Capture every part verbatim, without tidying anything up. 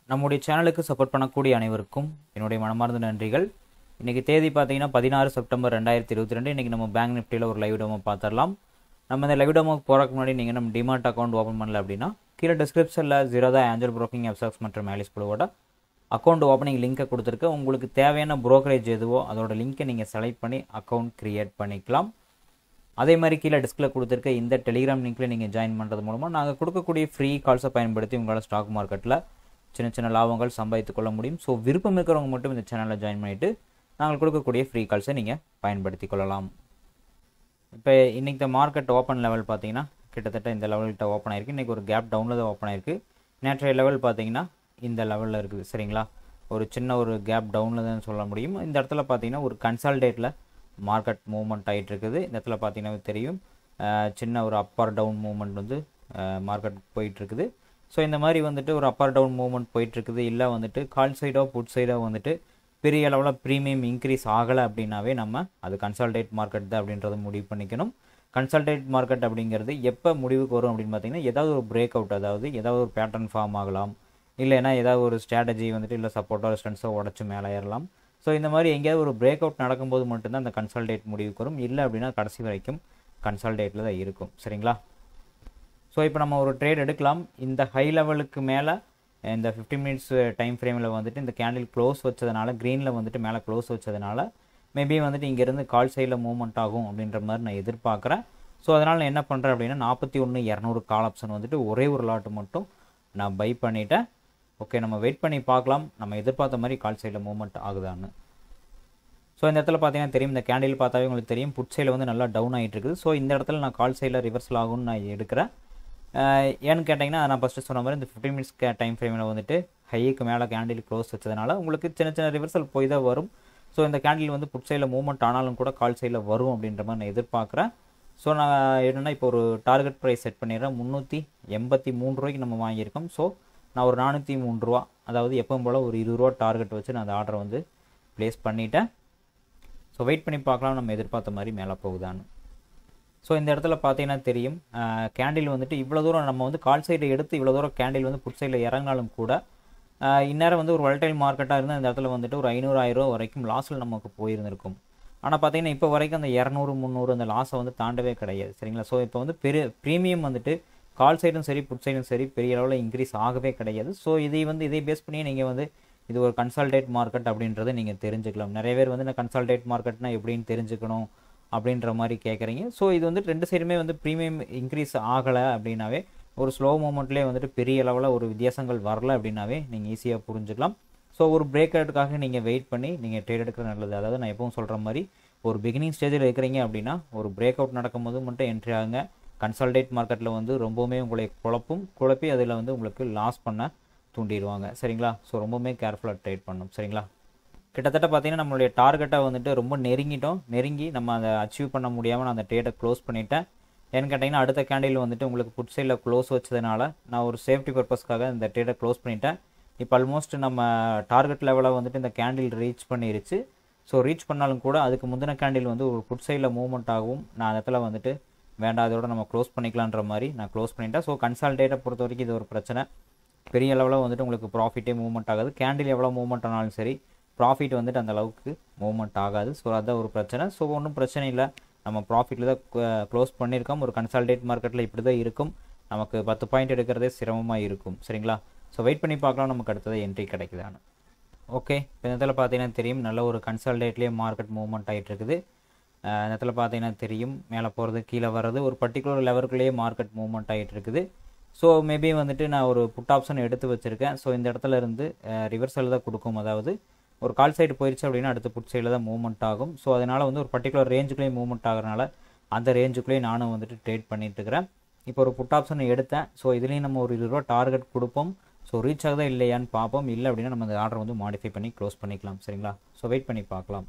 நம்முடைய சேனலுக்கு சப்போர்ட் பண்ணக்கூடிய அனைவருக்கும் என்னுடைய மனமார்ந்த நன்றிகள். இன்றைக்கி தேதி பார்த்தீங்கன்னா பதினாறு செப்டம்பர் ரெண்டாயிரத்தி இருபத்தி ரெண்டு இன்றைக்கி நம்ம பேங்க் நிஃப்டியில் ஒரு லைவ் டெமோ பார்த்துடலாம். நம்ம இந்த லைவ் டெமோக்கு போகிறதுக்கு முன்னாடி நீங்கள் நம்ம டிமாட் அக்கௌண்ட் ஓப்பன் பண்ணல அப்படின்னா கீழே டிஸ்கிரிப்ஷனில் ஜீரோதா ஏஞ்சல் புரோக்கிங் UPSTOX மற்றும் மேலிஸ் குழுவோட அக்கௌண்ட் ஓப்பனிங் லிங்க்கை கொடுத்துருக்கு. உங்களுக்கு தேவையான புரோக்கரேஜ் எதுவோ அதோட லிங்க்கை நீங்கள் செலக்ட் பண்ணி அக்கௌண்ட் க்ரியேட் பண்ணிக்கலாம். அதே மாதிரி கீழே டிஸ்கில் கொடுத்துருக்க இந்த டெலிகிராம் லிங்க்கில் நீங்கள் ஜாயின் பண்ணுறது மூலமாக நாங்கள் கொடுக்கக்கூடிய ஃப்ரீ கால்ஸை பயன்படுத்தி உங்களால் ஸ்டாக் மார்க்கெட்டில் சின்ன சின்ன லாபங்கள் சம்பாதித்துக் கொள்ள முடியும். ஸோ விருப்பம் இருக்கிறவங்க மட்டும் இந்த சேனலில் ஜாயின் பண்ணிவிட்டு நாங்கள் கொடுக்கக்கூடிய ஃப்ரீ கால்ஸை நீங்கள் பயன்படுத்தி கொள்ளலாம். இப்போ இன்றைக்கி இந்த மார்க்கெட் ஓப்பன் லெவல் பார்த்தீங்கன்னா கிட்டத்தட்ட இந்த லெவல்கிட்ட ஓப்பன் ஆயிருக்கு. இன்றைக்கி ஒரு கேப் டவுனில் தான் ஓப்பன் ஆயிருக்கு. நேற்றைய லெவல் பார்த்தீங்கன்னா இந்த லெவலில் இருக்குது. சரிங்களா, ஒரு சின்ன ஒரு கேப் டவுனில் தான் சொல்ல முடியும். இந்த இடத்துல பார்த்தீங்கன்னா ஒரு கன்சால்டேட்டில் மார்க்கெட் மூவ்மெண்ட் ஆகிட்டு இருக்குது. இந்த இடத்துல பார்த்தீங்கன்னா தெரியும் சின்ன ஒரு அப்பர் டவுன் மூவ்மெண்ட் வந்து மார்க்கெட் போயிட்டுருக்குது. ஸோ இந்த மாதிரி வந்துட்டு ஒரு அப்பர் டவுன் மூவ்மெண்ட் போயிட்டுருக்குது. இல்லை வந்துட்டு கால் சைடோ புட் சைடோ வந்துட்டு பெரிய அளவில் ப்ரீமியம் இன்க்ரீஸ் ஆகலை அப்படின்னாவே நம்ம அது கன்சால்டேட் மார்க்கெட் தான் அப்படின்றத முடிவு பண்ணிக்கணும். கன்சால்டேட் மார்க்கெட் அப்படிங்கிறது எப்போ முடிவுக்கு வரும் அப்படின்னு பார்த்தீங்கன்னா ஏதாவது ஒரு பிரேக் அவுட், அதாவது ஏதாவது ஒரு பேட்டர்ன் ஃபார்ம் ஆகலாம், இல்லைன்னா ஏதாவது ஒரு ஸ்ட்ராட்டஜி வந்துட்டு இல்லை சப்போர்ட்டோ ரெஸ்டன்ஸோ உடச்சி மேலே ஏறலாம். ஸோ இந்த மாதிரி எங்கேயாவது ஒரு பிரேக் அவுட் நடக்கும்போது மட்டும்தான் அந்த கன்சால்டேட் முடிவுக்கு வரும். இல்லை அப்படின்னா கடைசி வரைக்கும் கன்சால்டேட்டில் தான் இருக்கும். சரிங்களா, ஸோ இப்போ நம்ம ஒரு ட்ரேட் எடுக்கலாம். இந்த ஹை லெவலுக்கு மேலே இந்த ஃபிஃப்டி மினிட்ஸ் டைம் ஃப்ரேமில் வந்துட்டு இந்த கேண்டில் க்ளோஸ் வச்சதுனால க்ரீனில் வந்துட்டு மேலே க்ளோஸ் வச்சதுனால மேபி வந்துட்டு இங்கேருந்து கால் சைடில் மூவ்மெண்ட் ஆகும் அப்படின்ற மாதிரி நான் எதிர்பார்க்குறேன். ஸோ அதனால் நான் என்ன பண்ணுறேன் அப்படின்னா நாற்பத்தி ஒன்று இரநூறு கால் ஆப்ஷன் வந்துட்டு ஒரே ஒரு லாட்டு மட்டும் நான் பை பண்ணிவிட்டேன். ஓகே, நம்ம வெயிட் பண்ணி பார்க்கலாம் நம்ம எதிர்பார்த்த மாதிரி கால் சைடில் மூவ்மெண்ட் ஆகுதான்னு. ஸோ இந்த இடத்துல பார்த்தீங்கன்னா தெரியும், இந்த கேண்டில் பார்த்தாவே உங்களுக்கு தெரியும் புட் சைடில் வந்து நல்லா டவுன் ஆகிட்டு இருக்குது. ஸோ இந்த இடத்துல நான் கால் சைடில் ரிவர்சல் ஆகும்னு நான் எடுக்கிறேன். ஏன்னு கேட்டிங்கன்னா நான் ஃபஸ்ட்டு சொன்ன மாதிரி இந்த ஃபிஃப்டி மினிட்ஸ் டைம் ஃப்ரேமில் வந்துட்டு ஹைக்கு மேலே கேண்டில் க்ளோஸ் வச்சதுனால உங்களுக்கு சின்ன சின்ன ரிவர்சல் போய் தான் வரும். ஸோ இந்த கேண்டில் வந்து புட் சைடில் மூவ்மெண்ட் ஆனாலும் கூட கால் சைடில் வரும் அப்படின்ற மாதிரி நான் எதிர்பார்க்குறேன். ஸோ நான் என்னென்னா இப்போ ஒரு டார்கெட் ப்ரைஸ் செட் பண்ணிடுறேன். முந்நூற்றி எண்பத்தி மூணு ரூபாய்க்கு நம்ம வாங்கியிருக்கோம். ஸோ நான் ஒரு நானூற்றி மூணு ரூபா, அதாவது எப்பவும் போல் ஒரு இருபது ரூபா டார்கெட் வச்சு நான் அந்த ஆர்டரை வந்து ப்ளேஸ் பண்ணிட்டேன். ஸோ வெயிட் பண்ணி பார்க்கலாம் நம்ம எதிர்பார்த்த மாதிரி மேலே போகுதான்னு. ஸோ இந்த இடத்துல பார்த்தீங்கன்னா தெரியும் கேண்டில் வந்துட்டு இவ்வளோ தூரம் நம்ம வந்து கால் சைடை எடுத்து இவ்வளோ தூரம் கேண்டில் வந்து புட் சைடில் இறங்கினாலும் கூட இந்நேரம் வந்து ஒரு வாலடைல் மார்க்கெட்டாக இருந்தால் இந்த இடத்துல வந்துட்டு ஒரு ஐநூறு ஆயிரம் ரூபா வரைக்கும் லாஸில் நமக்கு போயிருந்திருக்கும். ஆனால் பார்த்தீங்கன்னா இப்போ வரைக்கும் அந்த இரநூறு முந்நூறு அந்த லாஸை வந்து தாண்டவே கிடையாது. சரிங்களா, ஸோ இப்போ வந்து பெரிய ப்ரீமியம் வந்துட்டு கால் சைடும் சரி புட் சைடும் சரி பெரிய அளவில் இன்க்ரீஸ் ஆகவே கிடையாது. ஸோ இதை வந்து இதை பேஸ் பண்ணி நீங்கள் வந்து இது ஒரு கன்சால்டேட் மார்க்கெட் அப்படின்றத நீங்கள் தெரிஞ்சுக்கலாம். நிறைய பேர் வந்து இந்த கன்சால்டேட் மார்க்கெட்னா எப்படின்னு தெரிஞ்சுக்கணும் அப்படின்ற மாதிரி கேட்குறீங்க. ஸோ இது வந்து ரெண்டு சைடுமே வந்து ப்ரீமியம் இன்க்ரீஸ் ஆகலை அப்படின்னாவே ஒரு ஸ்லோ மூமெண்ட்லேயே வந்துட்டு பெரிய அளவில் ஒரு வித்தியாசங்கள் வரல அப்படின்னாவே நீங்கள் ஈஸியாக புரிஞ்சுக்கலாம். ஸோ ஒரு பிரேக் அவுட்டுக்காக நீங்கள் வெயிட் பண்ணி நீங்கள் ட்ரேட் எடுக்கிறது நல்லது. அதாவது நான் எப்பவும் சொல்கிற மாதிரி ஒரு பிகினிங் ஸ்டேஜில் இருக்கிறீங்க அப்படின்னா ஒரு பிரேக் அவுட் நடக்கும்போது மட்டும் என்ட்ரி ஆகுங்க. கன்சால்டேட் மார்க்கெட்டில் வந்து ரொம்பவுமே உங்களை குழப்பும் குழப்பி அதில் வந்து உங்களுக்கு லாஸ் பண்ண தூண்டிடுவாங்க. சரிங்களா, ஸோ ரொம்பவுமே கேர்ஃபுல்லாக ட்ரேட் பண்ணணும். சரிங்களா, கிட்டத்தட்ட பார்த்தீங்கன்னா நம்மளுடைய டார்கெட்டை வந்துட்டு ரொம்ப நெருங்கிட்டோம். நெருங்கி நம்ம அதை அச்சீவ் பண்ண முடியாமல் நான் அந்த ட்ரேடை க்ளோஸ் பண்ணிட்டேன். ஏன்னு கேட்டிங்கன்னா அடுத்த கேண்டில் வந்துட்டு உங்களுக்கு புட் சைடில் க்ளோஸ் வச்சதுனால நான் ஒரு சேஃப்டி பர்பஸ்க்காக இந்த ட்ரேடை க்ளோஸ் பண்ணிட்டேன். இப்போ ஆல்மோஸ்ட் நம்ம டார்கெட் லெவலில் வந்துட்டு இந்த கேண்டில் ரீச் பண்ணிருச்சு. ஸோ ரீச் பண்ணாலும் கூட அதுக்கு முந்தின கேண்டில் வந்து ஒரு புட் சைடில் மூவ்மெண்ட் ஆகும். நான் அந்த இடத்துல வந்துட்டு வேண்டாம் அதோட நம்ம க்ளோஸ் பண்ணிக்கலான்ற மாதிரி நான் க்ளோஸ் பண்ணிட்டேன். ஸோ கன்சால்டேட்டை பொறுத்த வரைக்கும் இது ஒரு பிரச்சனை. பெரிய லெவலில் வந்துட்டு உங்களுக்கு ப்ராஃபிட்டே மூவ்மெண்ட் ஆகாது. கேண்டில் எவ்வளோ மூவ்மெண்ட் ஆனாலும் சரி ப்ராஃபிட் வந்துட்டு அந்த அளவுக்கு மூவ்மெண்ட் ஆகாது. ஸோ அதுதான் ஒரு பிரச்சனை. ஸோ ஒன்றும் பிரச்சனை இல்லை, நம்ம ப்ராஃபிட்டில் தான் க்ளோஸ் பண்ணியிருக்கோம். ஒரு கன்சால்டேட் மார்க்கெட்டில் இப்படி தான் இருக்கும். நமக்கு பத்து பாயிண்ட் எடுக்கிறதே சிரமமாக இருக்கும். சரிங்களா, ஸோ வெயிட் பண்ணி பார்க்கலாம் நமக்கு அடுத்தது என்ட்ரி கிடைக்குதான்னு. ஓகே, இப்போ இந்த இடத்துல பார்த்தீங்கன்னா தெரியும் நல்ல ஒரு கன்சால்டேட்லேயே மார்க்கெட் மூவ்மெண்ட் ஆகிட்டு இருக்குது. இந்த இடத்துல பார்த்தீங்கன்னா தெரியும் மேலே போகிறது கீழே வர்றது ஒரு பர்டிகுலர் லெவலுக்குள்ளேயே மார்க்கெட் மூவ்மெண்ட் ஆகிட்டு இருக்குது. ஸோ மேபி வந்துட்டு நான் ஒரு புட் ஆப்ஷன் எடுத்து வச்சுருக்கேன். ஸோ இந்த இடத்துல இருந்து ரிவர்சல் தான் கொடுக்கும். அதாவது ஒரு கால் சைடு போயிடுச்சு அப்படின்னா அடுத்த புட் சைடில் தான் மூவ்மெண்ட் ஆகும். ஸோ அதனால் வந்து ஒரு பர்டிகுலர் ரேஞ்சுக்குள்ளேயே மூவ்மெண்ட் ஆகிறனால அந்த ரேஞ்சுக்குள்ளேயே நானும் வந்துட்டு ட்ரேட் பண்ணிட்டு இருக்கிறேன். இப்போ ஒரு புட் ஆப்ஷன் எடுத்தேன். ஸோ இதுலேயும் நம்ம ஒரு இருபது ரூபா டார்கெட் கொடுப்போம். ஸோ ரீச் ஆகுதா இல்லையான்னு பார்ப்போம். இல்லை அப்படின்னா நம்ம அந்த ஆர்டர் வந்து மாடிஃபை பண்ணி க்ளோஸ் பண்ணிக்கலாம். சரிங்களா, ஸோ வெயிட் பண்ணி பார்க்கலாம்.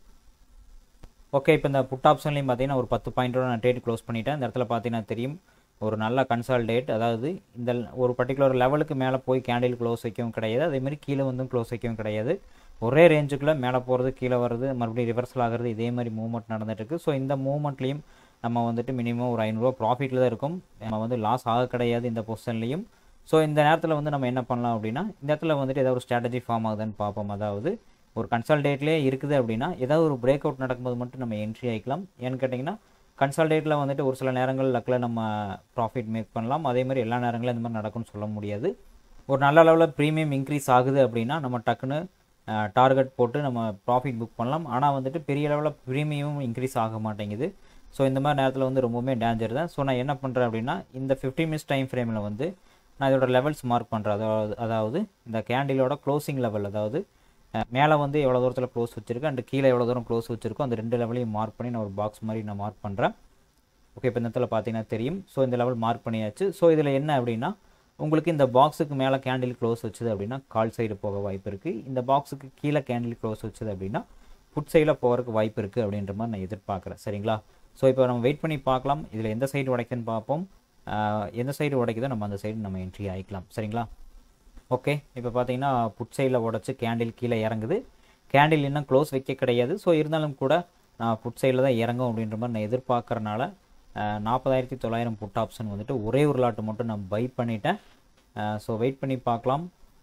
ஓகே, இப்போ இந்த புட் ஆப்ஷன்லேயும் பார்த்தீங்கன்னா ஒரு பத்து பாயிண்ட்டோட நான் ட்ரேட் க்ளோஸ் பண்ணிட்டேன். இந்த இடத்துல பார்த்தீங்கன்னா தெரியும் ஒரு நல்ல கன்சால்டேட், அதாவது இந்த ஒரு பர்டிகுலர் லெவலுக்கு மேலே போய் கேண்டில் க்ளோஸ் வைக்கவும் கிடையாது, அதேமாதிரி கீழே வந்தும் க்ளோஸ் வைக்கவும் கிடையாது. ஒரே ரேஞ்சுக்குள்ளே மேலே போகிறது கீழே வர்றது மறுபடியும் ரிவர்சல் ஆகிறது இதே மாதிரி மூவ்மெண்ட் நடந்துகிட்ருக்கு. ஸோ இந்த மூவ்மெண்ட்லேயும் நம்ம வந்துட்டு மினிமம் ஒரு ஐநூறுரூவா ப்ராஃபிட்டில் தான் இருக்கும். நம்ம வந்து லாஸ் ஆக கிடையாது இந்த பொசிஷன்லேயும். ஸோ இந்த நேரத்தில் வந்து நம்ம என்ன பண்ணலாம் அப்படின்னா இந்த இடத்துல வந்துட்டு ஏதாவது ஒரு ஸ்ட்ராட்டஜி ஃபார்ம் ஆகுதுன்னு பார்ப்போம். அதாவது ஒரு கன்சால்டேட்லேயே இருக்குது அப்படின்னா ஏதாவது ஒரு பிரேக் அவுட் நடக்கும்போது மட்டும் நம்ம என்ட்ரி ஆகிக்கலாம். ஏன்னு கேட்டிங்கன்னா கன்சால்டேட்டில் வந்துட்டு ஒரு சில நேரங்கள் லக்கில் நம்ம ப்ராஃபிட் மேக் பண்ணலாம். அதே மாதிரி எல்லா நேரங்களும் இந்த மாதிரி நடக்கும்னு சொல்ல முடியாது. ஒரு நல்ல அளவில் ப்ரீமியம் இன்க்ரீஸ் ஆகுது அப்படின்னா நம்ம டக்குன்னு டார்கெட் போட்டு நம்ம ப்ராஃபிட் புக் பண்ணலாம். ஆனால் வந்துட்டு பெரிய அளவில் ப்ரீமியமும் இன்க்ரீஸ் ஆக மாட்டேங்குது. ஸோ இந்த மாதிரி நேரத்தில் வந்து ரொம்பவுமே டேஞ்சர் தான். ஸோ நான் என்ன பண்ணுறேன் அப்படின்னா இந்த ஃபிஃப்டி மினிட்ஸ் டைம் ஃப்ரேமில் வந்து நான் இதோட லெவல்ஸ் மார்க் பண்ணுறேன். அதாவது அதாவது இந்த கேண்டிலோட க்ளோசிங் லெவல், அதாவது மேலே வந்து எவ்வளோ தூரத்தில் க்ளோஸ் வச்சுருக்கு அண்ட் கீழே எவ்வளோ தூரம் க்ளோஸ் வச்சுருக்கோ அந்த ரெண்டு லெவலையும் மார்க் பண்ணி நான் ஒரு பாக்ஸ் மாதிரி நான் மார்க் பண்ணுறேன். ஓகே, இப்போ இந்த இடத்துல பார்த்தீங்கன்னா தெரியும். ஸோ இந்த லெவல் மார்க் பண்ணியாச்சு. ஸோ இதில் என்ன அப்படின்னா உங்களுக்கு இந்த பாக்ஸுக்கு மேலே கேண்டில் க்ளோஸ் வச்சுது அப்படின்னா கால் சைடு போக வாய்ப்பு இருக்குது. இந்த பாக்ஸுக்கு கீழே கேண்டில் க்ளோஸ் வச்சுது அப்படின்னா புட் சைடில் போகிறதுக்கு வாய்ப்பு இருக்குது அப்படின்ற மாதிரி நான் எதிர்பார்க்குறேன். சரிங்களா? ஸோ இப்போ நம்ம வெயிட் பண்ணி பார்க்கலாம். இதில் எந்த சைடு உடைக்குதுன்னு பார்ப்போம். எந்த சைடு உடைக்குதோ நம்ம அந்த சைடு நம்ம என்ட்ரி ஆகிக்கலாம். சரிங்களா? ஓகே, இப்போ பார்த்தீங்கன்னா புட் சைடில் உடச்சி கேண்டில் கீழே இறங்குது. கேண்டில் இன்னும் க்ளோஸ் வைக்க கிடையாது. ஸோ இருந்தாலும் கூட நான் புட் சைடில் தான் இறங்கும் அப்படின்ற மாதிரி நான் எதிர்பார்க்குறனால நாற்பதாயிரத்தி தொள்ளாயிரம் புட் ஆப்ஷன் வந்துட்டு ஒரே ஒரு லாட்டு மட்டும் நான் பை பண்ணிட்டேன். ஸோ வெயிட் பண்ணி பார்க்கலாம்.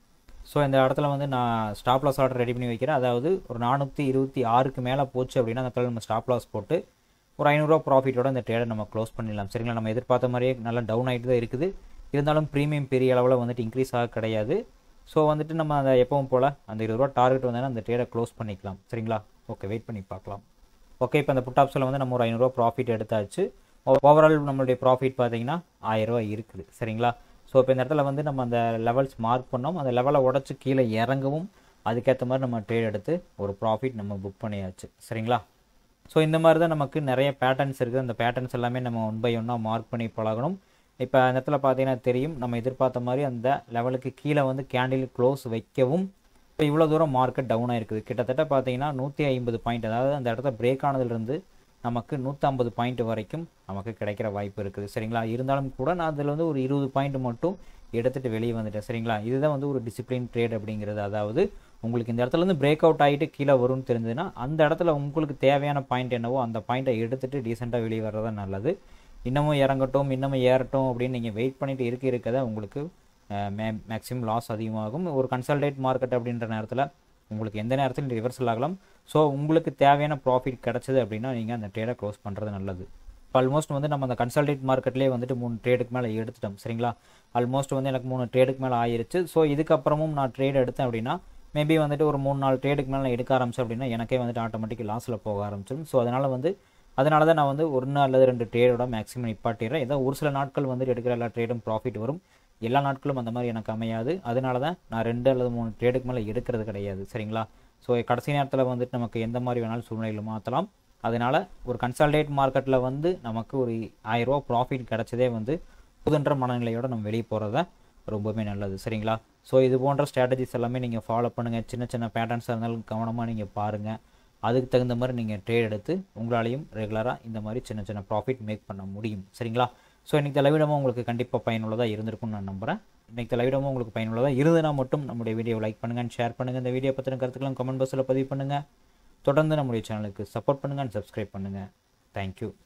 ஸோ இந்த இடத்துல வந்து நான் ஸ்டாப் லாஸ் ஆர்டர் ரெடி பண்ணி வைக்கிறேன். அதாவது ஒரு நானூற்றி இருபத்தி ஆறுக்கு மேலே போச்சு அப்படின்னா அந்த இடத்துல நம்ம ஸ்டாப் லாஸ் போட்டு ஒரு ஐநூறுரூவா ப்ராஃபிட்டோட இந்த ட்ரேடை நம்ம க்ளோஸ் பண்ணிடலாம். சரிங்களா? நம்ம எதிர்பார்த்த மாதிரியே நல்லா டவுன் ஆகிட்டு தான் இருக்குது. இருந்தாலும் ப்ரீமியம் பெரிய அளவில் வந்துட்டு இன்க்ரீஸ் ஆக கிடையாது. ஸோ வந்துட்டு நம்ம அந்த எப்பவும் போல் அந்த இருபது ரூபா டார்கெட் வந்தோன்னா அந்த ட்ரேடை க்ளோஸ் பண்ணிக்கலாம். சரிங்களா? ஓகே, வெயிட் பண்ணி பார்க்கலாம். ஓகே, இப்போ அந்த புட் ஆப்ஷனில் வந்து நம்ம ஒரு ஐநூறுரூவா ப்ராஃபிட் எடுத்தாச்சு. ஓவரால் நம்மளுடைய ப்ராஃபிட் பார்த்தீங்கன்னா ஆயிரரூவா இருக்குது. சரிங்களா? ஸோ இப்போ இந்த இடத்துல வந்து நம்ம அந்த லெவல்ஸ் மார்க் பண்ணோம். அந்த லெவலை உடச்சி கீழே இறங்கவும் அதுக்கேற்ற மாதிரி நம்ம ட்ரேட் எடுத்து ஒரு ப்ராஃபிட் நம்ம புக் பண்ணியாச்சு. சரிங்களா? ஸோ இந்த மாதிரி தான் நமக்கு நிறைய பேட்டர்ன்ஸ் இருக்குது. அந்த பேட்டர்ன்ஸ் எல்லாமே நம்ம ஒன் பை ஒன்னாக மார்க் பண்ணி பழகணும். இப்போ அந்த இடத்துல பார்த்தீங்கன்னா தெரியும், நம்ம எதிர்பார்த்த மாதிரி அந்த லெவலுக்கு கீழே வந்து கேண்டில் க்ளோஸ் வைக்கவும் இப்போ இவ்வளோ தூரம் மார்க்கெட் டவுன் ஆகிருக்குது. கிட்டத்தட்ட பார்த்தீங்கன்னா நூற்றி ஐம்பது பாயிண்ட், அதாவது அந்த இடத்த பிரேக் ஆனதுலேருந்து நமக்கு நூற்றம்பது பாயிண்ட் வரைக்கும் நமக்கு கிடைக்கிற வாய்ப்பு இருக்குது. சரிங்களா? இருந்தாலும் கூட நான் அதில் வந்து ஒரு இருபது பாயிண்ட் மட்டும் எடுத்துகிட்டு வெளியே வந்துட்டேன். சரிங்களா? இதுதான் வந்து ஒரு டிசிப்ளின் ட்ரேட் அப்படிங்கிறது. அதாவது உங்களுக்கு இந்த இடத்துல இருந்து பிரேக் அவுட் ஆகிட்டு கீழே வரும்னு தெரிஞ்சதுன்னா அந்த இடத்துல உங்களுக்கு தேவையான பாயிண்ட் என்னவோ அந்த பாயிண்ட்டை எடுத்துகிட்டு டீசெண்டாக வெளியே வர்றது தான் நல்லது. இன்னமும் இறங்கட்டும் இன்னமும் ஏறட்டும் அப்படின்னு நீங்கள் வெயிட் பண்ணிட்டு இருக்க இருக்கதை உங்களுக்கு மே மேக்ஸிமம் லாஸ் அதிகமாகும். ஒரு கன்சல்டேட் மார்க்கெட் அப்படின்ற நேரத்தில் உங்களுக்கு எந்த நேரத்தில் ரிவர்சல் ஆகலாம். ஸோ உங்களுக்கு தேவையான ப்ராஃபிட் கிடச்சிது அப்படின்னா நீங்கள் அந்த ட்ரேடை க்ளோஸ் பண்ணுறது நல்லது. இப்போ ஆல்மோஸ்ட் வந்து நம்ம அந்த கன்சல்டேட் மார்க்கெட்லேயே வந்துட்டு மூணு ட்ரேடுக்கு மேலே எடுத்துட்டோம். சரிங்களா? ஆல்மோஸ்ட் வந்து எனக்கு மூணு ட்ரேடுக்கு மேலே ஆயிருச்சு. ஸோ இதுக்கப்புறமும் நான் ட்ரேட் எடுத்தேன் அப்படின்னா மேபி வந்துட்டு ஒரு மூணு நாலு ட்ரேடுக்கு மேலே நான் எடுக்க ஆரம்பிச்சேன் அப்படின்னா எனக்கே வந்துட்டு ஆட்டோமேட்டிக் லாஸில் போக ஆரம்பிச்சிடும். ஸோ அதனால் வந்து அதனால தான் நான் வந்து ஒன்று அல்லது ரெண்டு ட்ரேடோட மேக்ஸிமம் நிப்பாட்டிடுறேன். ஏதோ ஒரு சில நாட்கள் வந்துட்டு எடுக்கிற எல்லா ட்ரேடும் ப்ராஃபிட் வரும். எல்லா நாட்களும் அந்த மாதிரி எனக்கு அமையாது. அதனால தான் நான் ரெண்டு அல்லது மூணு ட்ரேடுக்கு மேலே எடுக்கிறது கிடையாது. சரிங்களா? ஸோ கடைசி நேரத்தில் வந்துட்டு நமக்கு எந்த மாதிரி வேணாலும் சூழ்நிலையில் மாற்றலாம். அதனால் ஒரு கன்சால்டேட் மார்க்கெட்டில் வந்து நமக்கு ஒரு ஆயிரரூவா ப்ராஃபிட் கிடச்சதே வந்து புதுன்ற மனநிலையோடு நம்ம வெளியே போகிறத ரொம்பவே நல்லது. சரிங்களா? ஸோ இது போன்ற ஸ்ட்ராட்டஜிஸ் எல்லாமே நீங்கள் ஃபாலோ பண்ணுங்கள். சின்ன சின்ன பேட்டர்ன்ஸாக இருந்தாலும் கவனமாக நீங்கள் பாருங்கள். அதுக்கு தகுந்த மாதிரி நீங்கள் ட்ரேட் எடுத்து உங்களாலையும் ரெகுலராக இந்த மாதிரி சின்ன சின்ன ப்ராஃபிட் மேக் பண்ண முடியும். சரிங்களா? ஸோ இன்றைக்கி தலைவிடமும் உங்களுக்கு கண்டிப்பாக பயனுள்ளதாக இருந்திருக்கும்னு நான் நம்புகிறேன். இன்றைக்கி தலைவிடமும் உங்களுக்கு பயனுள்ளதாக இருந்ததுனா மட்டும் நம்முடைய வீடியோ லைக் பண்ணுங்கள் அண்ட் ஷேர் பண்ணுங்கள். இந்த வீடியோ பற்றின கருத்துக்களும் கமெண்ட் பாக்ஸில் பதிவு பண்ணுங்கள். தொடர்ந்து நம்முடைய சேனலுக்கு சப்போர்ட் பண்ணுங்கள் அண்ட் சப்ஸ்கிரைப் பண்ணுங்கள். தேங்க்யூ.